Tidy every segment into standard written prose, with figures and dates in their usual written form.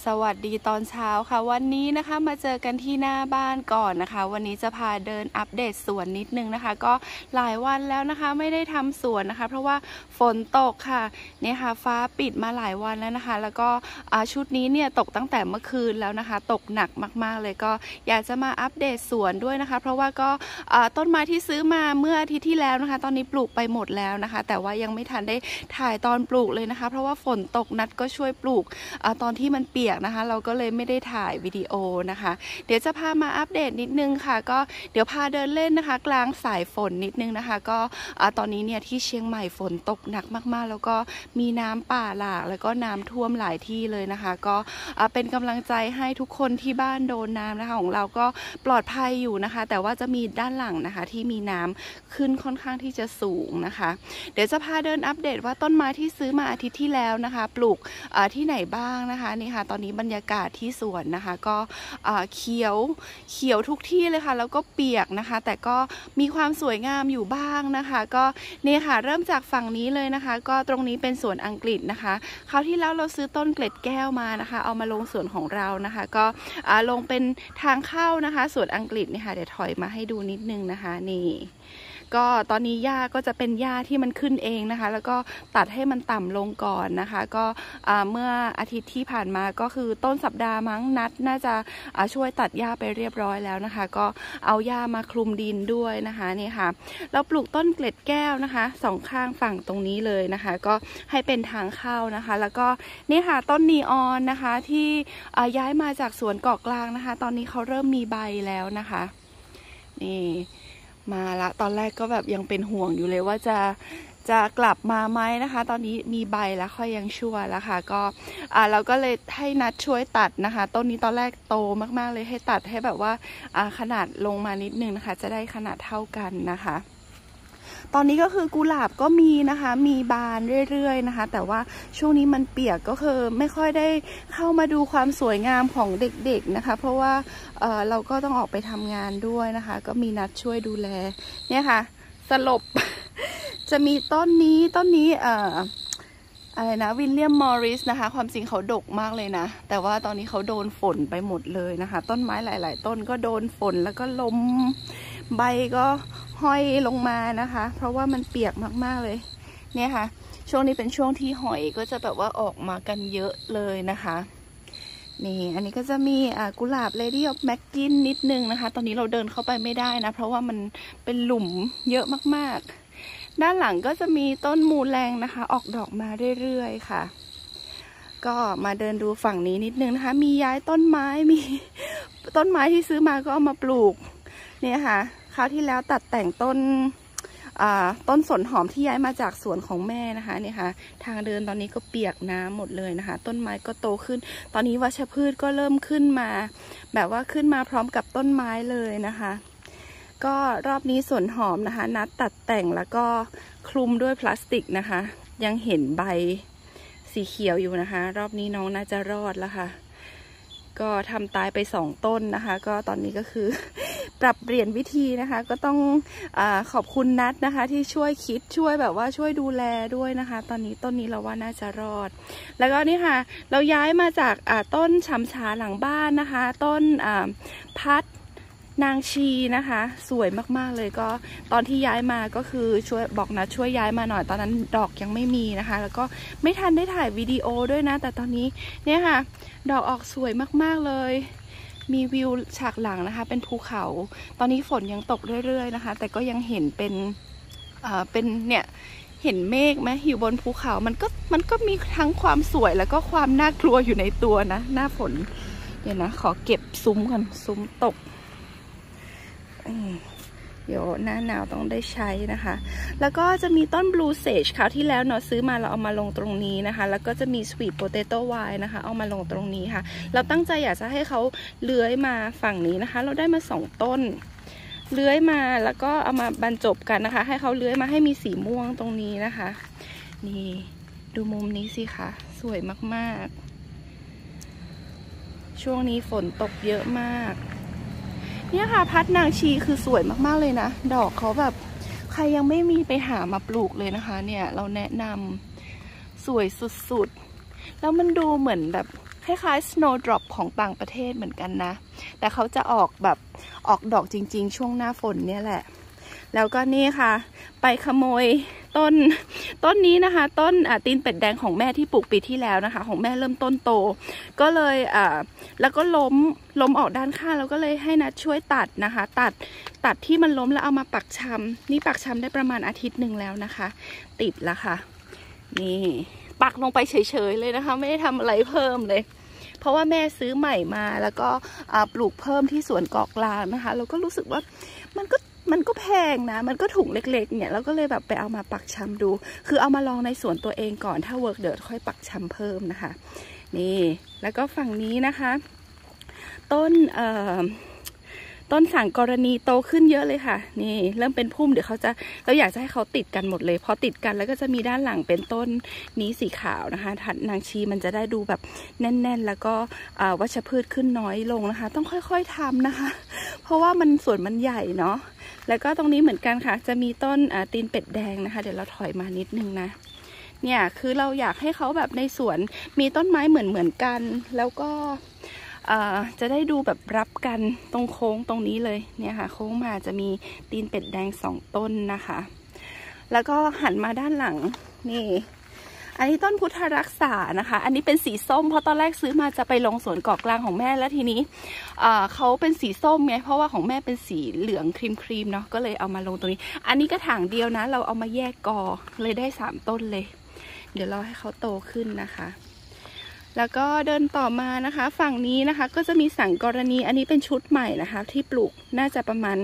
สวัสดีตอนเช้าค่ะวันนี้นะคะมาเจอกันที่หน้าบ้านก่อนนะคะวันนี้จะพาเดินอัปเดตสวนนิดนึงนะคะก็หลายวันแล้วนะคะไม่ได้ทำสวนนะคะเพราะว่าฝนตกค่ะเนี่ยค่ะฟ้าปิดมาหลายวันแล้วนะคะแล้วก็ชุดนี้เนี่ยตกตั้งแต่เมื่อคืนแล้วนะคะตกหนักมากๆเลยก็อยากจะมาอัปเดตสวนด้วยนะคะเพราะว่าก็ต้นไม้ที่ซื้อมาเมื่ออาทิตย์ที่แล้วนะคะตอนนี้ปลูกไปหมดแล้วนะคะแต่ว่ายังไม่ทันได้ถ่ายตอนปลูกเลยนะคะเพราะว่าฝนตกนัดก็ช่วยปลูกตอนที่มันเปียกนะคะเราก็เลยไม่ได้ถ่ายวิดีโอนะคะเดี๋ยวจะพามาอัปเดตนิดนึงค่ะก็เดี๋ยวพาเดินเล่นนะคะกลางสายฝนนิดนึงนะคะก็ตอนนี้เนี่ยที่เชียงใหม่ฝนตกหนักมากๆแล้วก็มีน้ำป่าหลากแล้วก็น้ำท่วมหลายที่เลยนะคะก็เป็นกำลังใจให้ทุกคนที่บ้านโดนน้ำนะคะของเราก็ปลอดภัยอยู่นะคะแต่ว่าจะมีด้านหลังนะคะที่มีน้ำขึ้นค่อนข้างที่จะสูงนะคะเดี๋ยวจะพาเดินอัปเดตว่าต้นไม้ที่ซื้อมาอาทิตย์ที่แล้วนะคะปลูกที่ไหนบ้างนะคะนี่ค่ะตอนนี้บรรยากาศที่สวนนะคะก็เขียวทุกที่เลยค่ะแล้วก็เปียกนะคะแต่ก็มีความสวยงามอยู่บ้างนะคะก็นี่ค่ะเริ่มจากฝั่งนี้เลยนะคะก็ตรงนี้เป็นสวนอังกฤษนะคะคราวที่แล้วเราซื้อต้นเกล็ดแก้วมานะคะเอามาลงสวนของเรานะคะก็ลงเป็นทางเข้านะคะสวนอังกฤษนี่ค่ะเดี๋ยวถอยมาให้ดูนิดนึงนะคะนี่ก็ตอนนี้หญ้าก็จะเป็นหญ้าที่มันขึ้นเองนะคะแล้วก็ตัดให้มันต่ำลงก่อนนะคะก็เมื่ออาทิตย์ที่ผ่านมาก็คือต้นสัปดาห์มั้งนัดน่าจะช่วยตัดหญ้าไปเรียบร้อยแล้วนะคะก็เอาหญ้ามาคลุมดินด้วยนะคะนี่ค่ะเราปลูกต้นเกล็ดแก้วนะคะสองข้างฝั่งตรงนี้เลยนะคะก็ให้เป็นทางเข้านะคะแล้วก็นี่ค่ะต้นนีออนนะคะที่ย้ายมาจากสวนเกาะกลางนะคะตอนนี้เขาเริ่มมีใบแล้วนะคะนี่มาละตอนแรกก็แบบยังเป็นห่วงอยู่เลยว่าจะกลับมาไหมนะคะตอนนี้มีใบแล้วค่อยยังชั่วแล้วค่ะก็เราก็เลยให้นัดช่วยตัดนะคะต้นนี้ตอนแรกโตมากๆเลยให้ตัดให้แบบว่าขนาดลงมานิดนึงนะคะจะได้ขนาดเท่ากันนะคะตอนนี้ก็คือกุหลาบก็มีนะคะมีบานเรื่อยๆนะคะแต่ว่าช่วงนี้มันเปียกก็คือไม่ค่อยได้เข้ามาดูความสวยงามของเด็กๆนะคะเพราะว่าเราก็ต้องออกไปทำงานด้วยนะคะก็มีนัดช่วยดูแลเนี่ยค่ะสลบ จะมีต้นนี้อะไรนะวิลเลียมมอริสนะคะความจริงเขาดกมากเลยนะแต่ว่าตอนนี้เขาโดนฝนไปหมดเลยนะคะต้นไม้หลายๆต้นก็โดนฝนแล้วก็ลมใบก็ห้อยลงมานะคะเพราะว่ามันเปียกมากๆเลยเนี่ยค่ะช่วงนี้เป็นช่วงที่หอยก็จะแบบว่าออกมากันเยอะเลยนะคะนี่อันนี้ก็จะมีกุหลาบ Lady of Mackin นิดนึงนะคะตอนนี้เราเดินเข้าไปไม่ได้นะเพราะว่ามันเป็นหลุมเยอะมากๆด้านหลังก็จะมีต้นมูแรงนะคะออกดอกมาเรื่อยๆค่ะก็มาเดินดูฝั่งนี้นิดนึงนะคะมีย้ายต้นไม้มีต้นไม้ที่ซื้อมาก็เอามาปลูกเนี่ยค่ะคราวที่แล้วตัดแต่งต้นสนหอมที่ย้ายมาจากสวนของแม่นะคะเนี่ยค่ะทางเดินตอนนี้ก็เปียกน้ำหมดเลยนะคะต้นไม้ก็โตขึ้นตอนนี้วัชพืชก็เริ่มขึ้นมาแบบว่าขึ้นมาพร้อมกับต้นไม้เลยนะคะก็รอบนี้สวนหอมนะคะนัดตัดแต่งแล้วก็คลุมด้วยพลาสติกนะคะยังเห็นใบสีเขียวอยู่นะคะรอบนี้น้องน่าจะรอดแล้วค่ะก็ทำตายไป2 ต้นนะคะก็ตอนนี้ก็คือปรับเปลี่ยนวิธีนะคะก็ต้องขอบคุณนัดนะคะที่ช่วยคิดช่วยแบบว่าช่วยดูแลด้วยนะคะตอนนี้ต้นนี้เราว่าน่าจะรอดแล้วก็นี่ค่ะเราย้ายมาจากต้นฉ่ำฉาหลังบ้านนะคะต้นพัดนางชีนะคะสวยมากๆเลยก็ตอนที่ย้ายมาก็คือช่วยบอกนะช่วยย้ายมาหน่อยตอนนั้นดอกยังไม่มีนะคะแล้วก็ไม่ทันได้ถ่ายวิดีโอด้วยนะแต่ตอนนี้เนี่ยค่ะดอกออกสวยมากๆเลยมีวิวฉากหลังนะคะเป็นภูเขาตอนนี้ฝนยังตกเรื่อยๆนะคะแต่ก็ยังเห็นเป็นเนี่ยเห็นเมฆไหมอยู่บนภูเขามันก็มีทั้งความสวยแล้วก็ความน่ากลัวอยู่ในตัวนะหน้าฝนเดี๋ยวนะขอเก็บซุ้มก่อนซุ้มตกเดี๋ยวหน้าหนาวต้องได้ใช้นะคะแล้วก็จะมีต้นบลูเซจคราวที่แล้วเนาะซื้อมาเราเอามาลงตรงนี้นะคะแล้วก็จะมีสวีทโปเตโต้ไวน์นะคะเอามาลงตรงนี้ค่ะเราตั้งใจอยากจะให้เขาเลื้อยมาฝั่งนี้นะคะเราได้มา2 ต้นเลื้อยมาแล้วก็เอามาบรรจบกันนะคะให้เขาเลื้อยมาให้มีสีม่วงตรงนี้นะคะนี่ดูมุมนี้สิคะสวยมากๆช่วงนี้ฝนตกเยอะมากเนี่ยค่ะพัดนางชีคือสวยมากๆเลยนะดอกเขาแบบใครยังไม่มีไปหามาปลูกเลยนะคะเนี่ยเราแนะนำสวยสุดๆแล้วมันดูเหมือนแบบคล้ายๆ snowdrop ของต่างประเทศเหมือนกันนะแต่เขาจะออกดอกจริงๆช่วงหน้าฝนเนี่ยแหละแล้วก็นี่ค่ะไปขโมยต้นนี้นะคะต้นตีนเป็ดแดงของแม่ที่ปลูกปีที่แล้วนะคะของแม่เริ่มต้นโตก็เลยแล้วก็ล้มออกด้านข้างแล้วก็เลยให้นัดช่วยตัดนะคะตัดที่มันล้มแล้วเอามาปักชำนี่ปักชำได้ประมาณอาทิตย์หนึ่งแล้วนะคะติดแล้วค่ะนี่ปักลงไปเฉยๆเลยนะคะไม่ได้ทำอะไรเพิ่มเลยเพราะว่าแม่ซื้อใหม่มาแล้วก็ปลูกเพิ่มที่สวนเกาะกลางนะคะเราก็รู้สึกว่ามันก็แพงนะมันก็ถุงเล็กๆเนี่ยเราก็เลยแบบไปเอามาปักชำดูคือเอามาลองในสวนตัวเองก่อนถ้าเวิร์กเดี๋ยวค่อยปักชำเพิ่มนะคะนี่แล้วก็ฝั่งนี้นะคะต้นสังกรณีโตขึ้นเยอะเลยค่ะนี่เริ่มเป็นพุ่มเดี๋ยวเราอยากจะให้เขาติดกันหมดเลยพอติดกันแล้วก็จะมีด้านหลังเป็นต้นนี้สีขาวนะคะถัดนางชีมันจะได้ดูแบบแน่นๆแล้วก็วัชพืชขึ้นน้อยลงนะคะต้องค่อยๆทำนะคะเพราะว่าสวนมันใหญ่เนาะแล้วก็ตรงนี้เหมือนกันค่ะจะมีต้นตีนเป็ดแดงนะคะเดี๋ยวเราถอยมานิดนึงนะเนี่ยคือเราอยากให้เขาแบบในสวนมีต้นไม้เหมือนกันแล้วก็จะได้ดูแบบรับกันตรงโค้งตรงนี้เลยเนี่ยค่ะโค้งมาจะมีตีนเป็ดแดง2ต้นนะคะแล้วก็หันมาด้านหลังนี่อันนี้ต้นพุทธรักษานะคะอันนี้เป็นสีส้มเพราะตอนแรกซื้อมาจะไปลงสวนเกาะกลางของแม่แล้วทีนี้เขาเป็นสีส้มไงเพราะว่าของแม่เป็นสีเหลืองครีมเนาะก็เลยเอามาลงตรงนี้อันนี้กระถางเดียวนะเราเอามาแยกกอเลยได้3ต้นเลยเดี๋ยวเราให้เขาโตขึ้นนะคะแล้วก็เดินต่อมานะคะฝั่งนี้นะคะก็จะมีสังกรณีอันนี้เป็นชุดใหม่นะคะที่ปลูกน่าจะประมาณ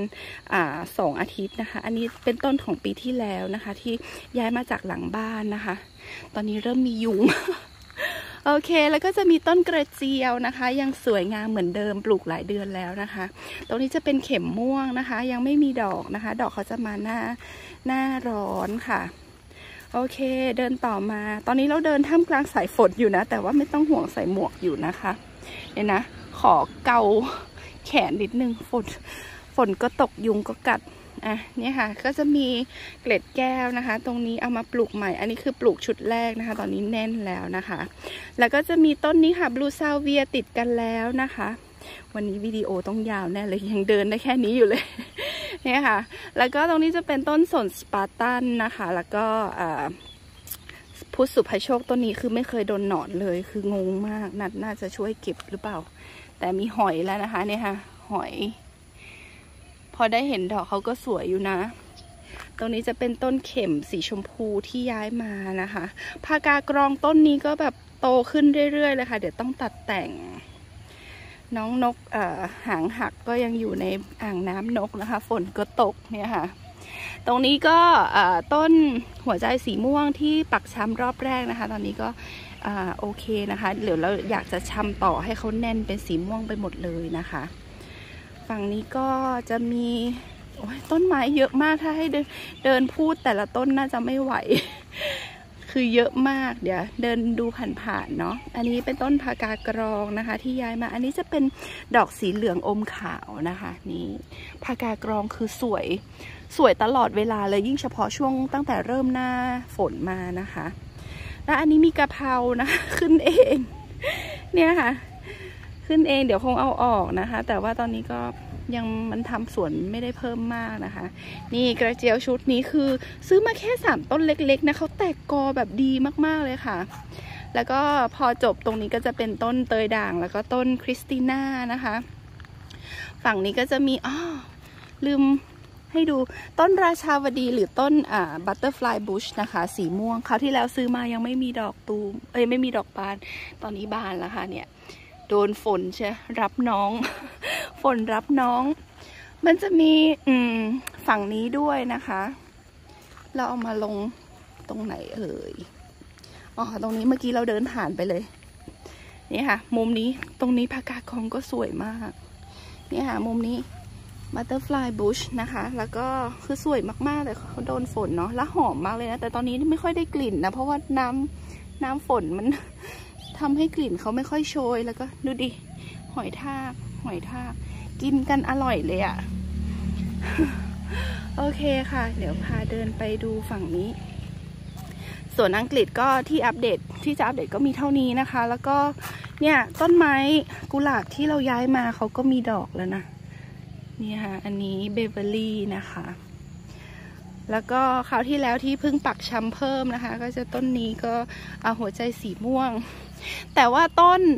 2 อาทิตย์นะคะอันนี้เป็นต้นของปีที่แล้วนะคะที่ย้ายมาจากหลังบ้านนะคะตอนนี้เริ่มมียุง โอเคแล้วก็จะมีต้นกระเจียวนะคะยังสวยงามเหมือนเดิมปลูกหลายเดือนแล้วนะคะตรงนี้จะเป็นเข็มม่วงนะคะยังไม่มีดอกนะคะดอกเขาจะมาหน้าร้อนค่ะโอเคเดินต่อมาตอนนี้เราเดินท่ามกลางสายฝนอยู่นะแต่ว่าไม่ต้องห่วงใส่หมวกอยู่นะคะเนี่ยนะขอเกาแขนนิดนึงฝนก็ตกยุงก็กัดเนี่ยค่ะก็จะมีเกล็ดแก้วนะคะตรงนี้เอามาปลูกใหม่อันนี้คือปลูกชุดแรกนะคะตอนนี้แน่นแล้วนะคะแล้วก็จะมีต้นนี้ค่ะบลูซาเวียติดกันแล้วนะคะวันนี้วิดีโอต้องยาวแน่เลยยังเดินได้แค่นี้อยู่เลยเนี่ยค่ะแล้วก็ตรงนี้จะเป็นต้นสนสปาร์ตันนะคะแล้วก็พุทธสุภโชคต้นนี้คือไม่เคยโดนหนอนเลยคืองงมากน่าจะช่วยเก็บหรือเปล่าแต่มีหอยแล้วนะคะเนี่ยค่ะหอยพอได้เห็นดอกเขาก็สวยอยู่นะตรงนี้จะเป็นต้นเข็มสีชมพูที่ย้ายมานะคะพากากรองต้นนี้ก็แบบโตขึ้นเรื่อยๆเลยค่ะเดี๋ยวต้องตัดแต่งน้องนกหางหักก็ยังอยู่ในอ่างน้ำนกนะคะฝนก็ตกเนี่ยค่ะตรงนี้ก็ต้นหัวใจสีม่วงที่ปักช้ำรอบแรกนะคะตอนนี้ก็โอเคนะคะเดี๋ยวเราอยากจะช้ำต่อให้เขาแน่นเป็นสีม่วงไปหมดเลยนะคะฝั่งนี้ก็จะมีต้นไม้เยอะมากถ้าให้เดินพูดแต่ละต้นน่าจะไม่ไหว คือเยอะมากเดี๋ยวเดินดูผ่านๆเนาะอันนี้เป็นต้นพากากรองนะคะที่ย้ายมาอันนี้จะเป็นดอกสีเหลืองอมขาวนะคะนี่พากากรองคือสวยตลอดเวลาเลยยิ่งเฉพาะช่วงตั้งแต่เริ่มหน้าฝนมานะคะแล้วอันนี้มีกะเพรานะขึ้นเองเนี่ยค่ะขึ้นเองเดี๋ยวคงเอาออกนะคะแต่ว่าตอนนี้ก็ยังมันทำสวนไม่ได้เพิ่มมากนะคะนี่กระเจียวชุดนี้คือซื้อมาแค่3ต้นเล็กๆนะเขาแตกกอแบบดีมากๆเลยค่ะแล้วก็พอจบตรงนี้ก็จะเป็นต้นเตยด่างแล้วก็ต้นคริสติน่านะคะฝั่งนี้ก็จะมีลืมให้ดูต้นราชาวดีหรือต้นบัตเตอร์ฟลายบุชนะคะสีม่วงคราวที่แล้วซื้อมายังไม่มีดอกตูมไม่มีดอกบานตอนนี้บานแล้วค่ะเนี่ยโดนฝนใช่รับน้อง ฝนรับน้องมันจะมีฝั่งนี้ด้วยนะคะเราเอามาลงตรงไหนเอ่ยตรงนี้เมื่อกี้เราเดินผ่านไปเลยนี่ค่ะมุมนี้ตรงนี้พากากองก็สวยมากนี่ค่ะมุมนี้บัตเตอร์ฟลายบุชนะคะแล้วก็คือสวยมากๆเลยเขาโดนฝนเนาะแล้วหอมมากเลยนะแต่ตอนนี้ไม่ค่อยได้กลิ่นนะเพราะว่าน้ำฝนมันทำให้กลิ่นเขาไม่ค่อยโชยแล้วก็ดูดิหอยทากกินกันอร่อยเลยอะ โอเคค่ะเดี๋ยวพาเดินไปดูฝั่งนี้ส่วนอังกฤษก็ที่จะอัปเดตก็มีเท่านี้นะคะแล้วก็เนี่ยต้นไม้กุหลาบที่เราย้ายมาเขาก็มีดอกแล้วนะนี่ค่ะอันนี้เบเวอรี่นะคะแล้วก็คราวที่แล้วที่เพิ่งปักชำเพิ่มนะคะก็จะต้นนี้ก็หัวใจสีม่วงแต่ว่าต้น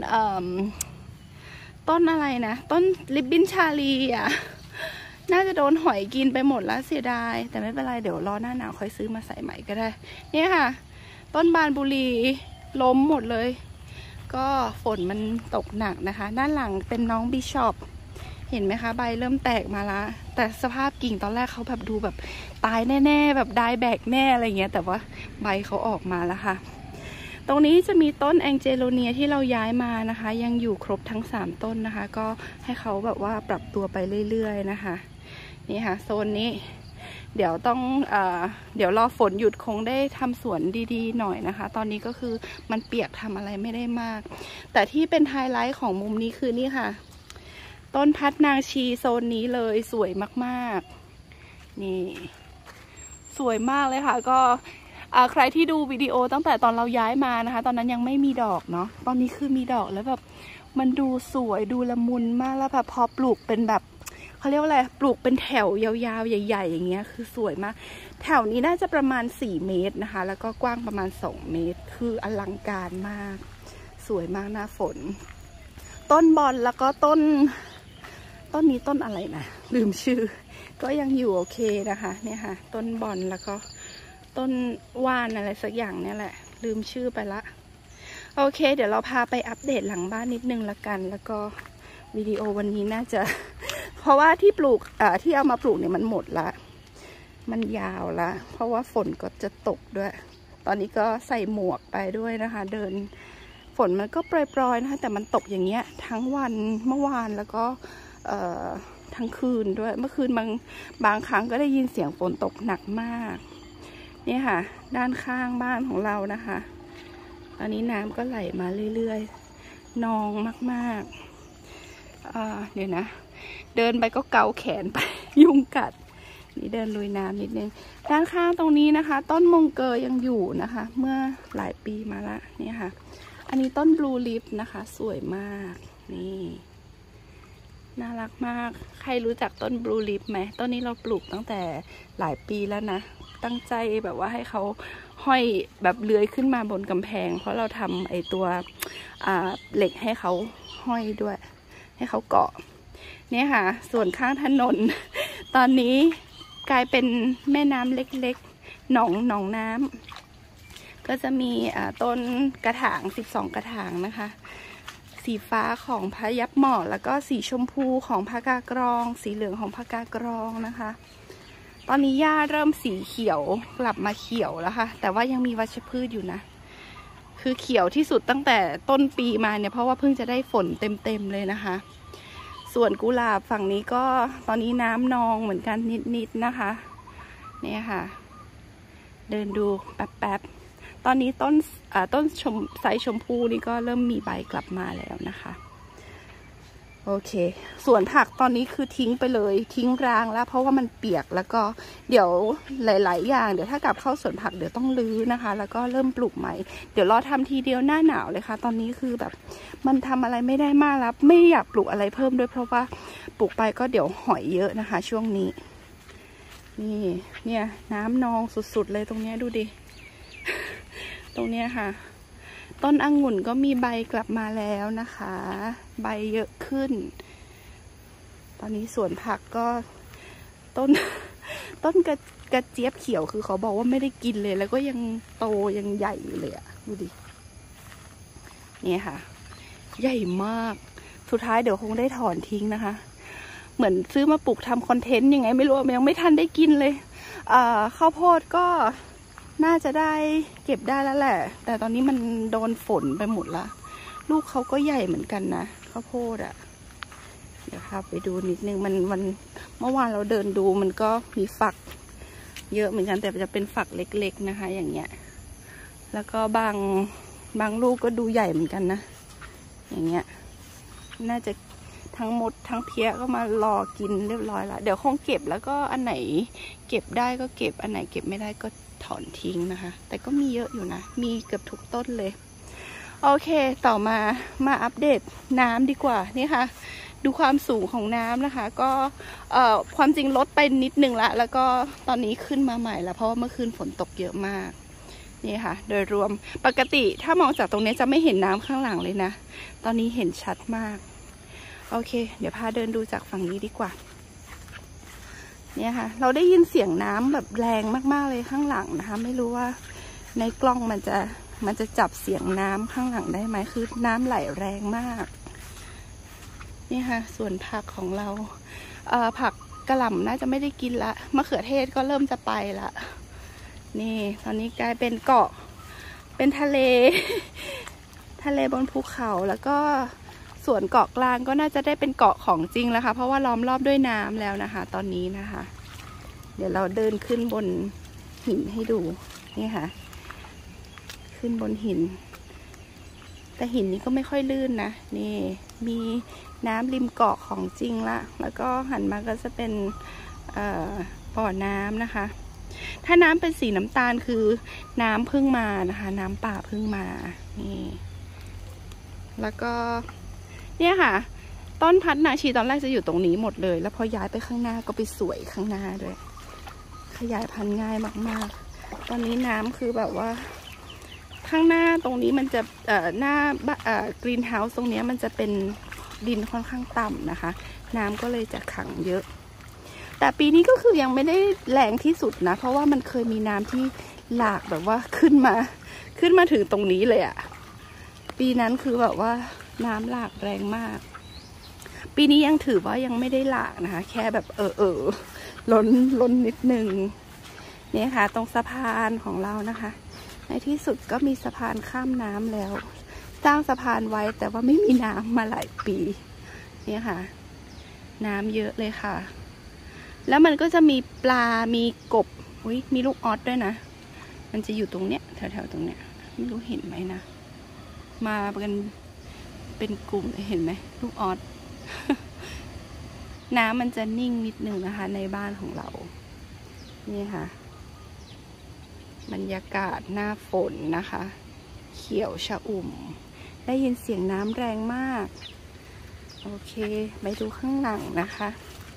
อะไรนะต้นริบบิ้นชาลีอ่ะน่าจะโดนหอยกินไปหมดแล้วเสียดายแต่ไม่เป็นไรเดี๋ยวรอหน้าหนาวค่อยซื้อมาใส่ใหม่ก็ได้เนี่ยค่ะต้นบานบุรีล้มหมดเลยก็ฝนมันตกหนักนะคะด้านหลังเป็นน้องบิชอปเห็นไหมคะใบเริ่มแตกมาละแต่สภาพกิ่งตอนแรกเขาแบบดูแบบตายแน่ๆแบบได้แบกแน่อะไรเงี้ยแต่ว่าใบเขาออกมาแล้วค่ะตรงนี้จะมีต้นแองเจโลเนียที่เราย้ายมานะคะยังอยู่ครบทั้ง3ต้นนะคะก็ให้เขาแบบว่าปรับตัวไปเรื่อยๆนะคะนี่ค่ะโซนนี้เดี๋ยวต้องเดี๋ยวรอฝนหยุดคงได้ทำสวนดีๆหน่อยนะคะตอนนี้ก็คือมันเปียกทำอะไรไม่ได้มากแต่ที่เป็นไฮไลท์ของมุมนี้คือนี่ค่ะต้นพัดนางชีโซนนี้เลยสวยมากๆนี่สวยมากเลยค่ะก็ใครที่ดูวิดีโอตั้งแต่ตอนเราย้ายมานะคะตอนนั้นยังไม่มีดอกเนาะตอนนี้คือมีดอกแล้วแบบมันดูสวยดูละมุนมากแล้วแบบพอปลูกเป็นแบบเขาเรียกว่าอะไรปลูกเป็นแถวยาวๆใหญ่ๆอย่างเงี้ยคือสวยมากแถวนี้น่าจะประมาณ4 เมตรนะคะแล้วก็กว้างประมาณ2 เมตรคืออลังการมากสวยมากหน้าฝนต้นบอนแล้วก็ต้นนี้ต้นอะไรนะลืมชื่อก็ยังอยู่โอเคนะคะเนี่ยค่ะต้นบอนแล้วก็ต้นว่านอะไรสักอย่างเนี่ยแหละลืมชื่อไปละโอเคเดี๋ยวเราพาไปอัปเดตหลังบ้านนิดนึงละกันแล้วก็วิดีโอวันนี้น่าจะเพราะว่าที่ปลูกที่เอามาปลูกเนี่ยมันหมดละมันยาวละเพราะว่าฝนก็จะตกด้วยตอนนี้ก็ใส่หมวกไปด้วยนะคะเดินฝนมันก็ปรอยๆนะคะแต่มันตกอย่างเงี้ยทั้งวันเมื่อวานแล้วก็ทั้งคืนด้วยเมื่อคืนบางครั้งก็ได้ยินเสียงฝนตกหนักมากนี่ค่ะด้านข้างบ้านของเรานะคะตอนนี้น้ำก็ไหลมาเรื่อยๆนองมากๆเดี๋ยวนะเดินไปก็เกาแขนไปยุงกัดนี่เดินลุยน้ำนิดนึงด้านข้างตรงนี้นะคะต้นมงเกอร์ยังอยู่นะคะเมื่อหลายปีมาละนี่ค่ะอันนี้ต้นบลูลิฟนะคะสวยมากนี่น่ารักมากใครรู้จักต้นบลูลิฟไหมต้นนี้เราปลูกตั้งแต่หลายปีแล้วนะตั้งใจแบบว่าให้เขาห้อยแบบเลื้อยขึ้นมาบนกำแพงเพราะเราทำไอตัวเหล็กให้เขาห้อยด้วยให้เขาเกาะเนี่ยค่ะส่วนข้างถนนตอนนี้กลายเป็นแม่น้ำเล็กๆหนองน้ำก็จะมีต้นกระถาง12 กระถางนะคะสีฟ้าของพะยับหมอกแล้วก็สีชมพูของพะกากรองสีเหลืองของพะกากรองนะคะตอนนี้หญ้าเริ่มสีเขียวกลับมาเขียวแล้วค่ะแต่ว่ายังมีวัชพืชอยู่นะคือเขียวที่สุดตั้งแต่ต้นปีมาเนี่ยเพราะว่าเพิ่งจะได้ฝนเต็มเลยนะคะส่วนกุหลาบฝั่งนี้ก็ตอนนี้น้ำนองเหมือนกันนิดๆนะคะเนี่ยค่ะเดินดูแป๊บๆตอนนี้ต้นไซส์ชมพูนี่ก็เริ่มมีใบกลับมาแล้วนะคะโอเคส่วนผักตอนนี้คือทิ้งไปเลยทิ้งร้างแล้วเพราะว่ามันเปียกแล้วก็เดี๋ยวหลายๆอย่างเดี๋ยวถ้ากลับเข้าสวนผักเดี๋ยวต้องรื้อนะคะแล้วก็เริ่มปลูกใหม่เดี๋ยวรอทำทีเดียวหน้าหนาวเลยค่ะตอนนี้คือแบบมันทำอะไรไม่ได้มากแล้วไม่อยากปลูกอะไรเพิ่มด้วยเพราะว่าปลูกไปก็เดี๋ยวหอยเยอะนะคะช่วงนี้นี่เนี่ยน้ำนองสุดๆเลยตรงนี้ดูดิ ตรงเนี้ยค่ะต้นองุ่นก็มีใบกลับมาแล้วนะคะใบเยอะขึ้นตอนนี้สวนผักก็ต้นกระเจี๊ยบเขียวคือเขาบอกว่าไม่ได้กินเลยแล้วก็ยังโตยังใหญ่อยู่เลยอะดูดิเนี่ยค่ะใหญ่มากสุดท้ายเดี๋ยวคงได้ถอนทิ้งนะคะเหมือนซื้อมาปลูกทำคอนเทนต์ยังไงไม่รู้ยังไม่ทันได้กินเลยข้าวโพดก็น่าจะได้เก็บได้แล้วแหละแต่ตอนนี้มันโดนฝนไปหมดละลูกเขาก็ใหญ่เหมือนกันนะข้าวโพดอ่ะเดี๋ยวครับไปดูนิดนึงมันเมื่อวานเราเดินดูมันก็มีฝักเยอะเหมือนกันแต่จะเป็นฝักเล็กๆนะคะอย่างเงี้ยแล้วก็บางลูกก็ดูใหญ่เหมือนกันนะอย่างเงี้ยน่าจะทั้งหมดทั้งเพี้ยก็มารอกินเรียบร้อยละเดี๋ยวคงเก็บแล้วก็อันไหนเก็บได้ก็เก็บอันไหนเก็บไม่ได้ก็ถอนทิ้งนะคะแต่ก็มีเยอะอยู่นะมีเกือบทุกต้นเลยโอเคต่อมาอัปเดตน้ำดีกว่านี่ค่ะดูความสูงของน้ำนะคะก็ความจริงลดไปนิดนึงละแล้วก็ตอนนี้ขึ้นมาใหม่แล้วเพราะว่าเมื่อคืนฝนตกเยอะมากนี่ค่ะโดยรวมปกติถ้ามองจากตรงนี้จะไม่เห็นน้ำข้างหลังเลยนะตอนนี้เห็นชัดมากโอเคเดี๋ยวพาเดินดูจากฝั่งนี้ดีกว่าเนี่ยค่ะเราได้ยินเสียงน้ำแบบแรงมากๆเลยข้างหลังนะคะไม่รู้ว่าในกล้องมันจะจับเสียงน้ำข้างหลังได้ไหมคือน้ำไหลแรงมากนี่ค่ะส่วนผักของเราผักกระหล่ำน่าจะไม่ได้กินละมะเขือเทศก็เริ่มจะไปละนี่ตอนนี้กลายเป็นเกาะเป็นทะเล ทะเลบนภูเขาแล้วก็ส่วนเกาะกลางก็น่าจะได้เป็นเกาะของจริงแล้วค่ะเพราะว่าล้อมรอบด้วยน้ำแล้วนะคะตอนนี้นะคะเดี๋ยวเราเดินขึ้นบนหินให้ดูนี่ค่ะขึ้นบนหินแต่หินนี้ก็ไม่ค่อยลื่นนะนี่มีน้ำริมเกาะของจริงละแล้วก็หันมาก็จะเป็นบ่อน้ำนะคะถ้าน้ำเป็นสีน้ำตาลคือน้ำเพิ่งมานะคะน้ำป่าเพิ่งมานี่แล้วก็เนี่ยค่ะต้นพัดนาชีตอนแรกจะอยู่ตรงนี้หมดเลยแล้วพอย้ายไปข้างหน้าก็ไปสวยข้างหน้าด้วยขยายพันธุ์ง่ายมากๆตอนนี้น้ำคือแบบว่าข้างหน้าตรงนี้มันจะหน้ากรีนเฮาส์ตรงนี้มันจะเป็นดินค่อนข้างต่ำนะคะน้ำก็เลยจะขังเยอะแต่ปีนี้ก็คือยังไม่ได้แรงที่สุดนะเพราะว่ามันเคยมีน้ำที่หลากแบบว่าขึ้นมาถึงตรงนี้เลยอะปีนั้นคือแบบว่าน้ำหลากแรงมากปีนี้ยังถือว่ายังไม่ได้หลากนะคะแค่แบบล้นนิดนึงเนี่ยค่ะตรงสะพานของเรานะคะในที่สุดก็มีสะพานข้ามน้ำแล้วสร้างสะพานไว้แต่ว่าไม่มีน้ำมาหลายปีเนี่ยค่ะน้ำเยอะเลยค่ะแล้วมันก็จะมีปลามีกบมีลูกออสด้วยนะมันจะอยู่ตรงเนี้ยแถวๆตรงเนี้ยไม่รู้เห็นไหมนะมากันเป็นกลุ่มเห็นไหมลูกออส น้ำมันจะนิ่งนิดนึงนะคะในบ้านของเรานี่ค่ะบรรยากาศหน้าฝนนะคะเขียวชอุ่มได้ยินเสียงน้ำแรงมากโอเคไปดูข้างหลังนะคะ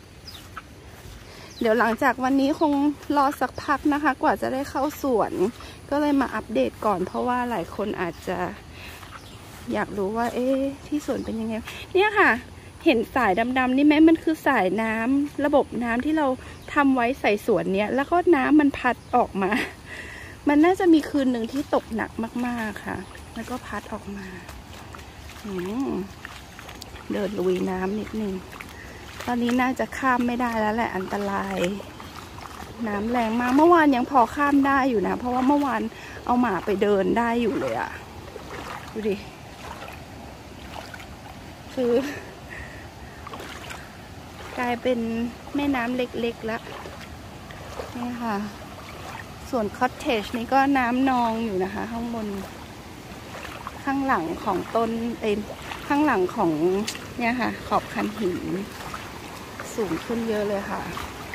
เดี๋ยวหลังจากวันนี้คงรอสักพักนะคะกว่าจะได้เข้าสวนก็เลยมาอัปเดตก่อนเพราะว่าหลายคนอาจจะอยากรู้ว่าที่สวนเป็นยังไงเนี่ยค่ะเห็นสายดำๆนี่ไหมมันคือสายน้ำระบบน้ำที่เราทำไว้ใส่สวนเนี้ยแล้วก็น้ำมันพัดออกมามันน่าจะมีคืนหนึ่งที่ตกหนักมากๆค่ะแล้วก็พัดออกมาเดินลุยน้ำนิดนึงตอนนี้น่าจะข้ามไม่ได้แล้วแหละอันตรายน้ำแรงมากเมื่อวานยังพอข้ามได้อยู่นะเพราะว่าเมื่อวานเอาหมาไปเดินได้อยู่เลยอะดูดิคือกลายเป็นแม่น้ำเล็กๆแล้วนี่ค่ะส่วนคอตเทจนี่ก็น้ำนองอยู่นะคะข้างบนข้างหลังของต้นข้างหลังของเนี่ยค่ะขอบคันหินสูงขึ้นเยอะเลยค่ะ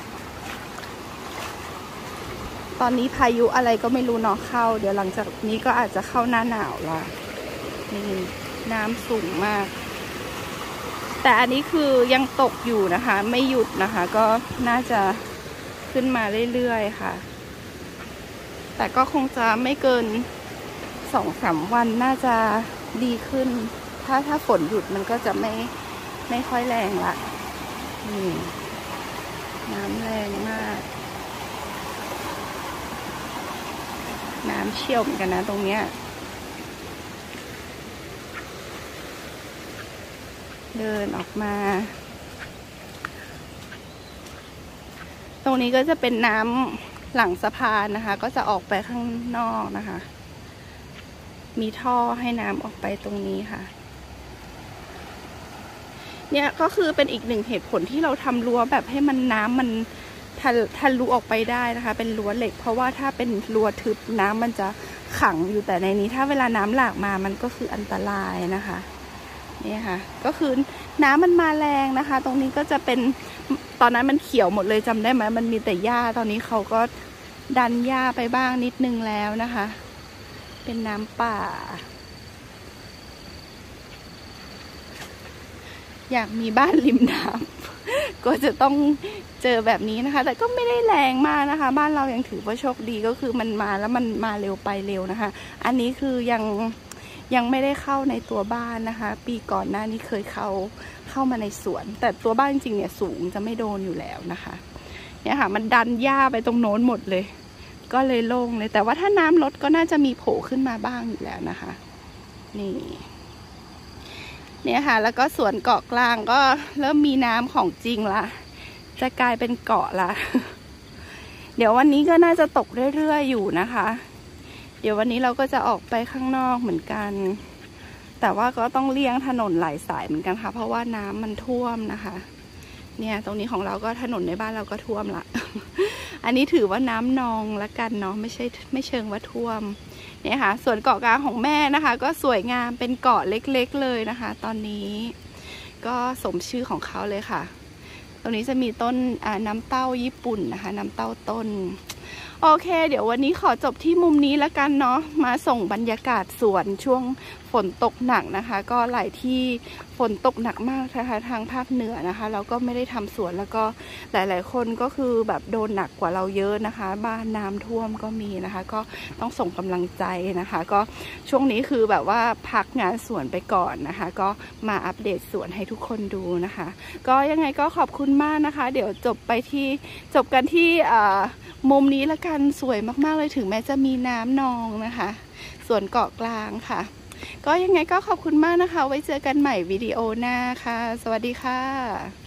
ตอนนี้พายุอะไรก็ไม่รู้เนาะเข้าเดี๋ยวหลังจากนี้ก็อาจจะเข้าหน้าหนาวละนี่น้ำสูงมากแต่อันนี้คือยังตกอยู่นะคะไม่หยุดนะคะก็น่าจะขึ้นมาเรื่อยๆค่ะแต่ก็คงจะไม่เกิน 2-3 วันน่าจะดีขึ้นถ้าฝนหยุดมันก็จะไม่ค่อยแรงละนี่น้ำแรงมากน้ำเชี่ยวเหมือนกันนะตรงเนี้ยเดินออกมาตรงนี้ก็จะเป็นน้ำหลังสะพานนะคะก็จะออกไปข้างนอกนะคะมีท่อให้น้ำออกไปตรงนี้ค่ะเนี่ยก็คือเป็นอีกหนึ่งเหตุผลที่เราทำรั้วแบบให้มันน้ำมันทะลุออกไปได้นะคะเป็นรั้วเหล็กเพราะว่าถ้าเป็นรั้วทึบน้ำมันจะขังอยู่แต่ในนี้ถ้าเวลาน้ำหลากมามันก็คืออันตรายนะคะนี่ค่ะก็คือน้ำมันมาแรงนะคะตรงนี้ก็จะเป็นตอนนั้นมันเขียวหมดเลยจำได้ไหมมันมีแต่หญ้าตอนนี้เขาก็ดันหญ้าไปบ้างนิดนึงแล้วนะคะเป็นน้ำป่าอยากมีบ้านริมน้ำก็จะต้องเจอแบบนี้นะคะแต่ก็ไม่ได้แรงมากนะคะบ้านเรายังถือว่าโชคดีก็คือมันมาแล้วมันมาเร็วไปเร็วนะคะอันนี้คือยังไม่ได้เข้าในตัวบ้านนะคะปีก่อนหน้านี้เคยเข้ามาในสวนแต่ตัวบ้านจริงๆเนี่ยสูงจะไม่โดนอยู่แล้วนะคะเนี่ยค่ะมันดันหญ้าไปตรงโน้นหมดเลยก็เลยโล่งเลยแต่ว่าถ้าน้ำลดก็น่าจะมีโผล่ขึ้นมาบ้างอยู่แล้วนะคะนี่เนี่ยค่ะแล้วก็สวนเกาะกลางก็เริ่มมีน้ำของจริงละจะกลายเป็นเกาะละ เดี๋ยววันนี้ก็น่าจะตกเรื่อยๆอยู่นะคะเดี๋ยววันนี้เราก็จะออกไปข้างนอกเหมือนกันแต่ว่าก็ต้องเลี่ยงถนนหลายสายเหมือนกันค่ะเพราะว่าน้ำมันท่วมนะคะเนี่ยตรงนี้ของเราก็ถนนในบ้านเราก็ท่วมละ อันนี้ถือว่าน้ำนองละกันเนาะไม่เชิงว่าท่วมเนี่ยค่ะส่วนเกาะกลางของแม่นะคะก็สวยงามเป็นเกาะเล็กๆเลยนะคะตอนนี้ก็สมชื่อของเขาเลยค่ะตรงนี้จะมีต้นน้ำเต้าญี่ปุ่นนะคะน้ำเต้าต้นโอเคเดี๋ยววันนี้ขอจบที่มุมนี้แล้วกันเนาะมาส่งบรรยากาศสวนช่วงฝนตกหนักนะคะก็หลายที่ฝนตกหนักมากนะคะทางภาคเหนือนะคะเราก็ไม่ได้ทำสวนแล้วก็หลายๆคนก็คือแบบโดนหนักกว่าเราเยอะนะคะบ้านน้ำท่วมก็มีนะคะก็ต้องส่งกำลังใจนะคะก็ช่วงนี้คือแบบว่าพักงานสวนไปก่อนนะคะก็มาอัปเดตสวนให้ทุกคนดูนะคะก็ยังไงก็ขอบคุณมากนะคะเดี๋ยวจบกันที่มุมนี้ละกันสวยมากๆเลยถึงแม้จะมีน้ำนองนะคะส่วนเกาะกลางค่ะก็ยังไงก็ขอบคุณมากนะคะไว้เจอกันใหม่วิดีโอหน้าค่ะสวัสดีค่ะ